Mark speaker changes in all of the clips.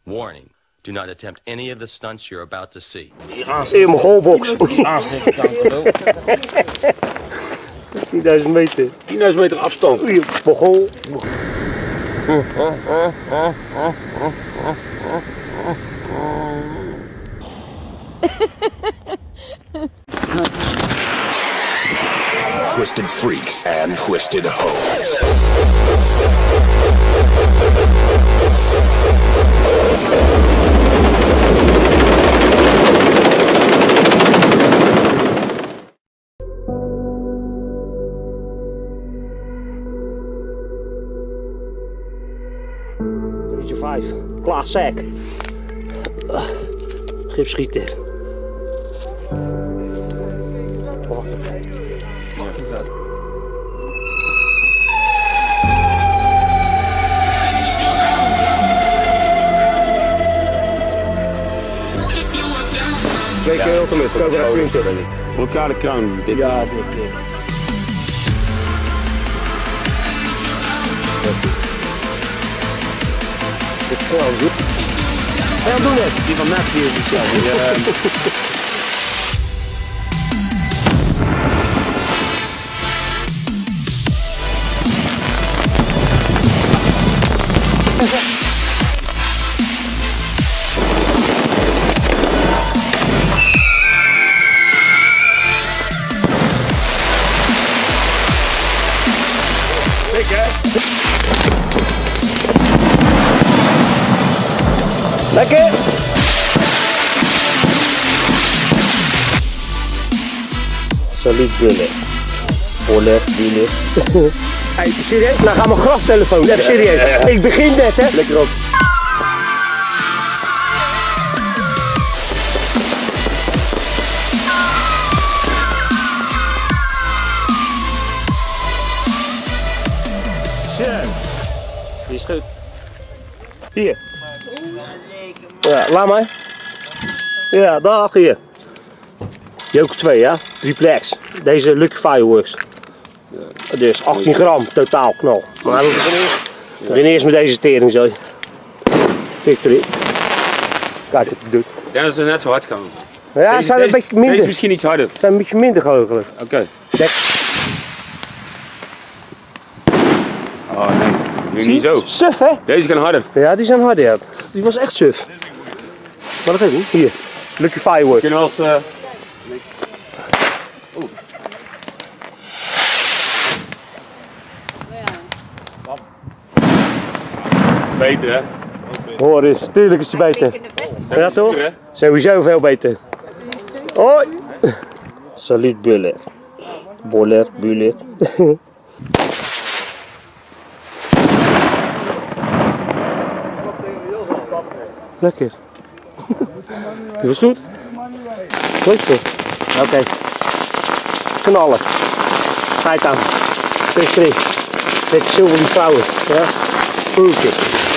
Speaker 1: Warning. Do not attempt any of the stunts you're about to see.
Speaker 2: In mijn goalbox. 10.000 meter.
Speaker 3: 10.000 meter afstand.
Speaker 2: Oei, mijn goal.
Speaker 4: Twisted freaks and twisted hoes.
Speaker 2: Deze 5. Klaaszak. Gipschieten. JK Ultimate, Cobra 20.
Speaker 3: Blokkade kraan.
Speaker 2: Ja, dit. Dit is gewoon goed. Ja, doe net.
Speaker 3: Die van net hier is hetzelfde.
Speaker 2: Lekker! Salut bullet. Boller, bullet. Hey, serieus? Nou gaan we graftelefoon. Even serieus. Ik begin net, hè? Lekker op. Zo. Die is goed. Hier. Ja, laat maar. Ja, dag hier. Joker 2, ja? Triplex. Deze Lucky Fireworks. Dus 18 gram totaal knal. Maar we beginnen eerst met deze tering zo. Victory. Kijk wat het doet.
Speaker 3: Ja, dat is net zo hard gaan.
Speaker 2: Ja, zijn een beetje minder.
Speaker 3: Deze is misschien iets harder.
Speaker 2: Zijn een beetje minder mogelijk.
Speaker 3: Oké. Oh nee, niet zo.
Speaker 2: Suf, hè?
Speaker 3: Deze gaan harder.
Speaker 2: Ja, die zijn hard, ja. Die was echt suf. Maar dat heeft niet. Hier. Lucky Fireworks.
Speaker 3: Kunnen we als... Beter hè?
Speaker 2: Hoor eens, tuurlijk is die beter. Ja toch? Sowieso veel beter. Hoi! Salut Buller. Boller, Buller. Lekker. Die was goed. Goed zo. Oké. Knallen. Kijk aan. Pistrie. Beetje zilver die vrouwen. Ja. Broertje.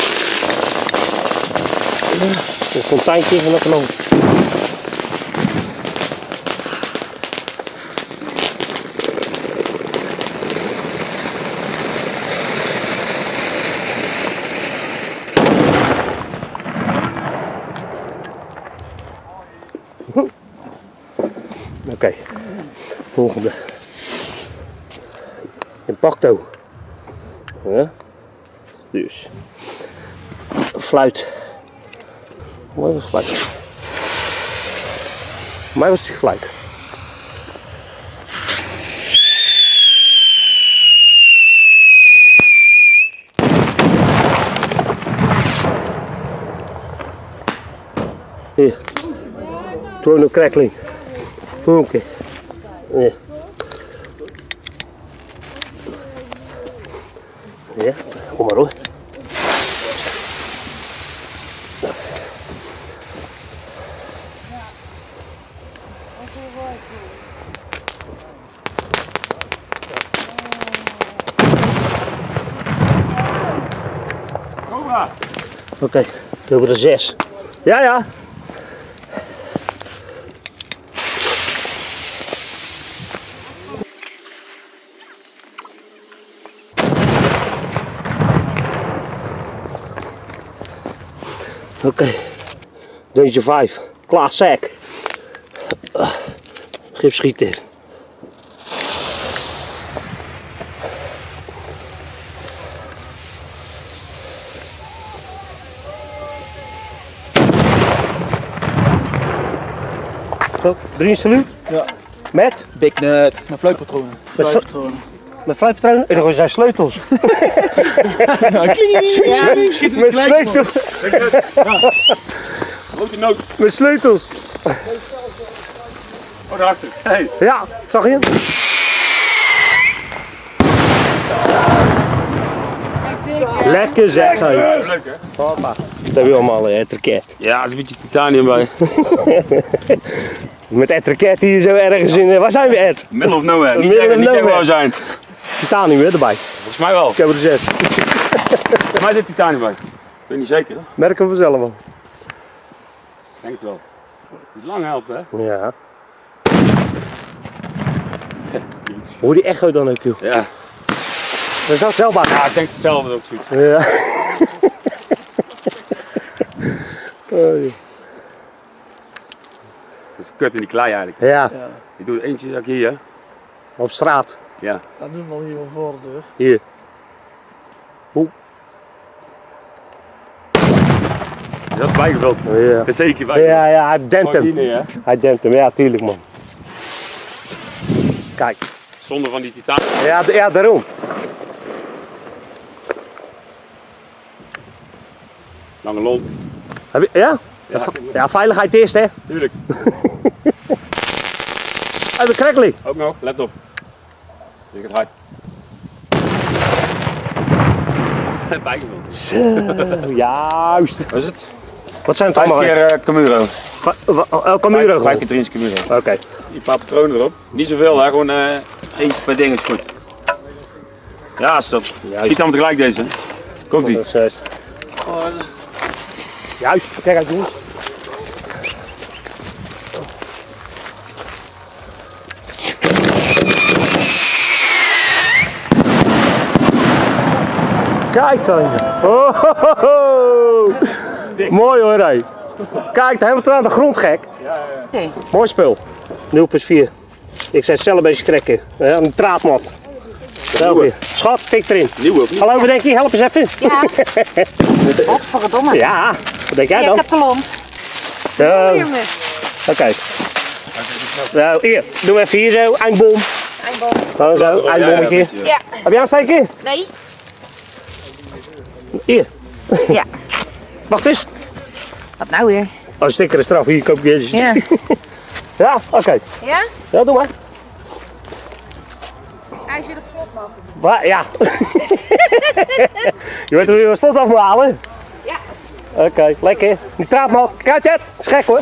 Speaker 2: Een fonteintje van de kanon. Oké, volgende. Impacto. Ja. Dus. Fluit. Waar was fluit? Voor mij was het fluit. Hier. Torno crackling. Voelke. Ja. Ja, kom maar hoor. Oké, over de 6. Ja, ja. Oké. Danger 5. Classic. Gip schieten. Zo, 3 saluut.
Speaker 5: Ja.
Speaker 2: Met?
Speaker 5: Big nut. Met fluitpatronen.
Speaker 2: Met fluitpatronen? En dan zijn sleutels.
Speaker 5: Schiet
Speaker 2: Met sleutels.
Speaker 3: Grote noot.
Speaker 2: Met sleutels.
Speaker 3: Oh, daarachter. Hey.
Speaker 2: Ja, zag je hem? Lekker zeg.
Speaker 3: Leuk hè?
Speaker 2: Hoppa. Dat hebben we allemaal etterket.
Speaker 3: Ja, er is een beetje titanium bij.
Speaker 2: Met etterket hier zo ergens in. Waar zijn we, Ed?
Speaker 3: Middle of nowhere. Niet
Speaker 2: Middle of
Speaker 3: zeggen waar we
Speaker 2: nowhere.
Speaker 3: zijn.
Speaker 2: Titanium weer erbij.
Speaker 3: Volgens mij wel.
Speaker 2: Ik heb er 6.
Speaker 3: Volgens mij zit titanium bij. Ik weet niet zeker. Hè?
Speaker 2: Merken we vanzelf wel.
Speaker 3: Ik denk het wel. Het lang helpt hè?
Speaker 2: Ja. Hoor die echo dan ook, joh?
Speaker 3: Ja.
Speaker 2: Dat is ook zelf aan.
Speaker 3: Ja, ik denk hetzelfde ook zoiets.
Speaker 2: Ja. Oh, ja.
Speaker 3: Dat is kut in die klei eigenlijk.
Speaker 2: Ja,
Speaker 3: Ik doe eentje ook hier hè?
Speaker 2: op straat.
Speaker 3: Ja.
Speaker 5: Dat doen we al hier voor de deur.
Speaker 2: Hier. Hoe?
Speaker 3: Is dat bijgevuld?
Speaker 2: Ja.
Speaker 3: Dat is zeker bijgevuld.
Speaker 2: Ja, ja, hij dempt
Speaker 3: Gewoon hier
Speaker 2: hem.
Speaker 3: neer, hè?
Speaker 2: Hij dempt hem, ja, tuurlijk man. Kijk.
Speaker 3: Zonder van die titanium.
Speaker 2: Ja, ja daarom.
Speaker 3: Lange lont.
Speaker 2: Heb je, ja?
Speaker 3: Ja,
Speaker 2: Ja, veiligheid eerst, hè.
Speaker 3: tuurlijk.
Speaker 2: Uit de krekkeling.
Speaker 3: Ook nog, let op. Ik het hard. Bijgevuld.
Speaker 2: Zo, juist.
Speaker 3: Wat is het?
Speaker 2: Wat zijn het
Speaker 3: 5
Speaker 2: allemaal?
Speaker 3: keer Camuro.
Speaker 2: Camuro.
Speaker 3: 5 keer 3 is Camuro.
Speaker 2: Oké.
Speaker 3: Een paar patronen erop. Niet zoveel hè, gewoon eentje per ding is goed. Ja, stop. Schiet allemaal tegelijk deze. Komt ie.
Speaker 2: Dat is juist. Juist, kijk uit jongens. Kijk dan. Oh, ho, ho, ho. Mooi hoor, hé. Kijk, helemaal tot aan de grond gek.
Speaker 6: Nee.
Speaker 2: Mooi spul. 0,4. Ik zei zelf een beetje krekken. Ja, een traatmat. Zo, schat, tik erin.
Speaker 3: Nieuw ook niet.
Speaker 2: Hallo, wat denk je? Help eens even.
Speaker 6: Ja. Wat verdomme.
Speaker 2: Ja, wat denk jij
Speaker 6: Ja, ik
Speaker 2: dan?
Speaker 6: heb de lont.
Speaker 2: Zo,
Speaker 6: Hier me.
Speaker 2: oké. Nou, hier, doe even hier zo, eindbom.
Speaker 6: Eindboom.
Speaker 2: Gewoon zo, eindbommetje.
Speaker 6: Ja.
Speaker 2: Heb je aansteken?
Speaker 6: Nee.
Speaker 2: Hier.
Speaker 6: Ja.
Speaker 2: Wacht eens.
Speaker 6: Wat nou weer?
Speaker 2: Oh, sticker is eraf. Hier, koop ik eens.
Speaker 6: Ja.
Speaker 2: Ja, oké.
Speaker 6: Ja?
Speaker 2: Ja, doe maar.
Speaker 6: Hij zit op slot, man.
Speaker 2: Ja. Je weet hoe je wat slot af moet halen?
Speaker 6: Ja.
Speaker 2: Oké, lekker. Nitraatmat. Kijk uit, dat is gek hoor.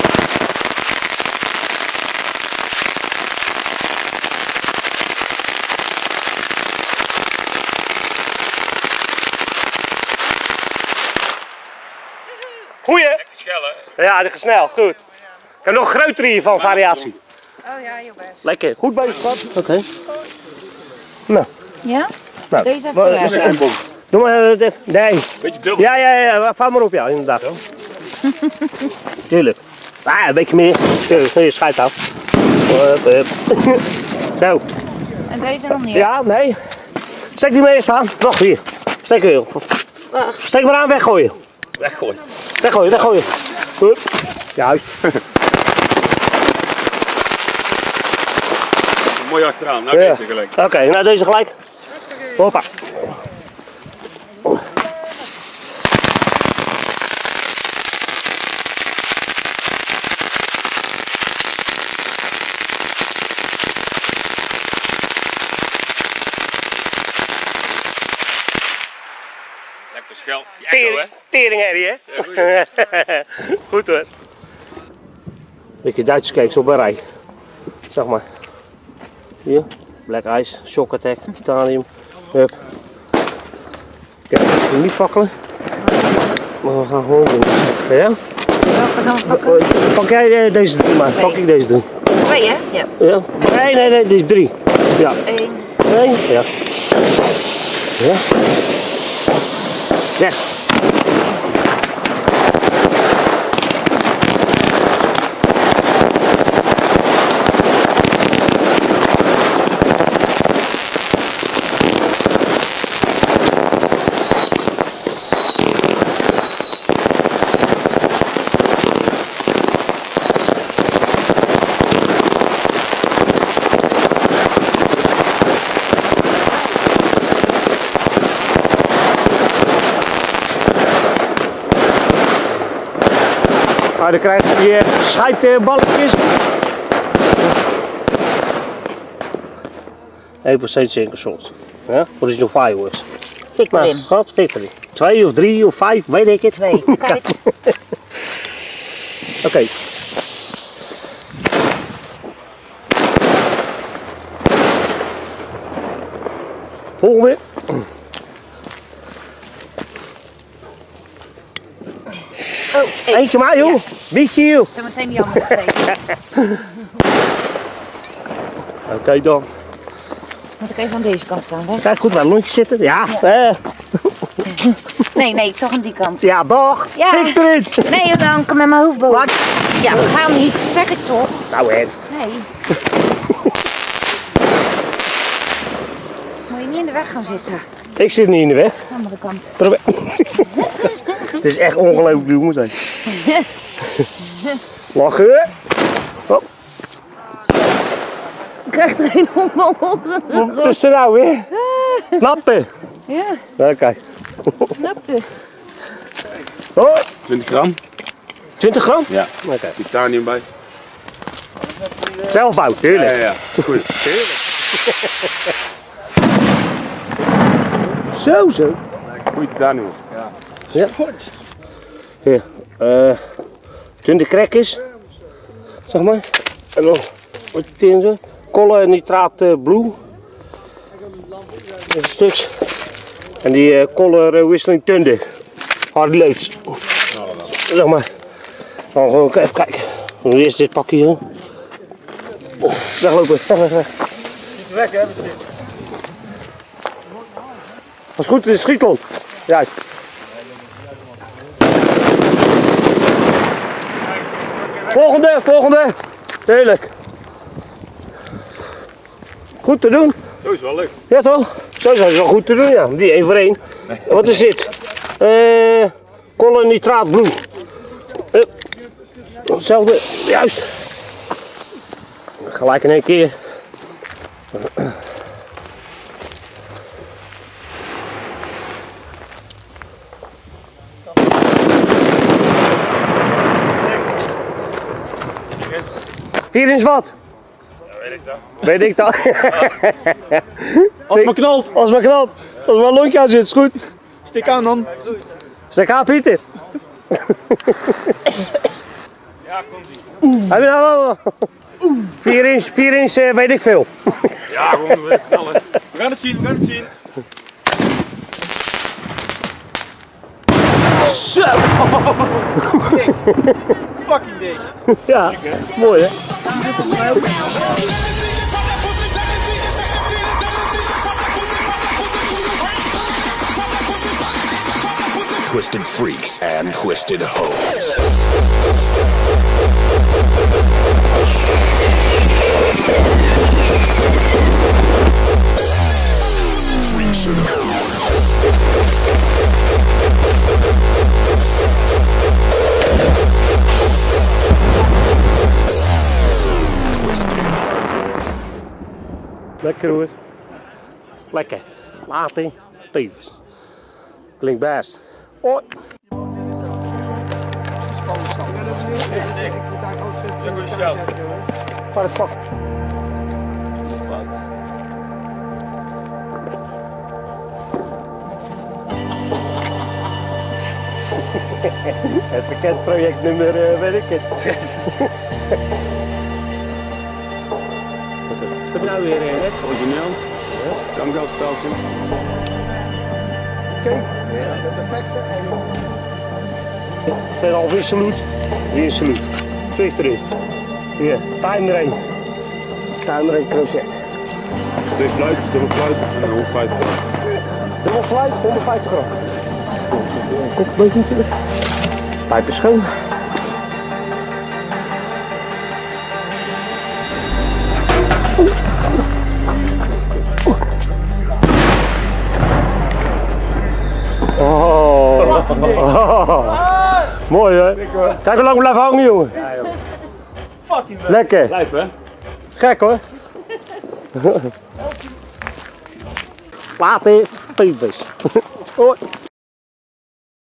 Speaker 2: Goeie.
Speaker 3: Schellen.
Speaker 2: Ja, dat gaat snel. Goed. Ik heb nog een grotere hiervan, variatie.
Speaker 6: Oh ja, joh best.
Speaker 2: Lekker. Goed bezig, schat. Oké. Nou,
Speaker 6: Ja?
Speaker 2: nou.
Speaker 6: Deze even
Speaker 2: Wat-
Speaker 6: weg.
Speaker 3: Eindbom.
Speaker 2: Doe maar. Nee.
Speaker 3: Beetje dubbel.
Speaker 2: Ja, vouw maar op, ja, inderdaad. Tuurlijk. Ah, een beetje meer. Tuurlijk, je schijt af. Hup. Zo.
Speaker 6: En deze nog niet.
Speaker 2: Ja, nee. Steek die mee eens aan. Nog hier. Steek weer. Steek maar aan, weggooien.
Speaker 3: Weggooien.
Speaker 2: Weggooien, weggooien. Hup. Juist.
Speaker 3: Mooi achteraan. Nou,
Speaker 2: Ja.
Speaker 3: deze gelijk.
Speaker 2: Oké, nou deze gelijk. Hoppa.
Speaker 3: Lekker schel. Die echo, hè?
Speaker 2: Teringherrie, hè? Goed hoor. Beetje Duitse cakes op een rij. Zeg maar. Hier. Black Ice, Shock Attack, Titanium. Hup. Kijk, we niet fakkelen. Maar we gaan gewoon doen. Ja?
Speaker 6: Welke gaan we pakken?
Speaker 2: Pak jij deze doen, maar pak ik deze doen.
Speaker 6: 2, hè? Ja.
Speaker 2: Ja? Nee, dit is 3. Ja.
Speaker 6: 1.
Speaker 2: Nee? Ja. Ja. Weg. Nou, dan krijg je die scheidballetjes. 1% single shot. Ja? Original fireworks.
Speaker 6: Fik
Speaker 2: Nou,
Speaker 6: erin.
Speaker 2: schat, victory. 2 of 3 of 5, weet ik het.
Speaker 6: 2. Kijk.
Speaker 2: Oké. Volgende.
Speaker 6: Oh,
Speaker 2: Eentje maar joh. Beetje joh.
Speaker 6: Zo meteen die andere steken.
Speaker 2: Oké dan.
Speaker 6: Moet ik even aan deze kant staan, hè?
Speaker 2: Kijk goed waar het lontje zitten. Ja.
Speaker 6: Nee, toch aan die kant.
Speaker 2: Ja, dag.
Speaker 6: Ja.
Speaker 2: Fik erin.
Speaker 6: Nee, dan kan met mijn hoofd boven.
Speaker 2: Wat?
Speaker 6: Ja, we gaan niet, zeg ik toch?
Speaker 2: Nou hè.
Speaker 6: Nee. Moet je niet in de weg gaan zitten.
Speaker 2: Ik zit niet in de weg.
Speaker 6: Aan de andere kant.
Speaker 2: Probeer. Het is echt ongelooflijk, jongens. Lachen. Oh.
Speaker 6: Ik krijg er een omhoog.
Speaker 2: Wat is er nou weer? Snapte?
Speaker 6: Ja,
Speaker 2: Oké.
Speaker 6: snapte.
Speaker 2: Oh,
Speaker 3: 20 gram.
Speaker 2: 20 gram?
Speaker 3: Ja.
Speaker 2: Oké.
Speaker 3: Titanium bij.
Speaker 2: Zelfbouw, tuurlijk.
Speaker 3: Ja. Goed.
Speaker 2: Zo.
Speaker 3: Goeie titanium.
Speaker 2: Ja. Hier. 20 crackers. Zeg maar. En nog wat tinten. Koolnitraat blue. Een stuk. En die color whistling thunder. Hardy leuts. Zeg maar. Dan gewoon even kijken. Dan eerst dit pakje zo. Weglopen. Weg.
Speaker 5: Weg, hè?
Speaker 2: Als het goed is, schietlont. Ja. Volgende. Tuurlijk. Goed te doen.
Speaker 3: Zo is wel leuk.
Speaker 2: Ja toch? Zo zijn ze wel goed te doen, ja. Die 1 voor 1. Wat is dit? Koolnitraat blue. Hetzelfde, juist. Gelijk in één keer. Vier inch wat? Weet ik dat.
Speaker 5: Als het maar knalt.
Speaker 2: Als het maar knalt. Als er maar een lontje aan zit, is goed.
Speaker 5: Stik aan dan.
Speaker 2: Stek aan, Pieter.
Speaker 3: Ja, komt ie.
Speaker 2: Heb je nou wel? 4 inch weet ik veel.
Speaker 3: Ja, gewoon weer knallen.
Speaker 5: We gaan het zien.
Speaker 2: Zo!
Speaker 5: Fucking ding.
Speaker 2: Ja, mooi hè?
Speaker 4: Twisted freaks and twisted hoes. Freaks and hoes. Twisted hardcore.
Speaker 2: Lekker hoor. Lekker. Later. Tevens. Klinkt best. Hoi. Waar het pak. Het bekend projectnummer, weet ik het. Wat heb je nou weer net?
Speaker 3: Origineel. Kamgaspeltje.
Speaker 5: Kijk, met effecten en
Speaker 2: Tweede half in saluut. Weer een saluut. Victory. Hier, timer 1. Timer 1 crochet.
Speaker 3: 2 fluitjes, dubbel fluit en 150 gram.
Speaker 2: Dubbel fluit, 150 gram. Kop leuk natuurlijk. Pijp is schoon. Oh. Mooi hè? Kijk hoe lang we blijven hangen jongen.
Speaker 5: fucking weg.
Speaker 2: Lekker.
Speaker 3: Lijp hè?
Speaker 2: Gek hoor. Later. Typisch. Hoi.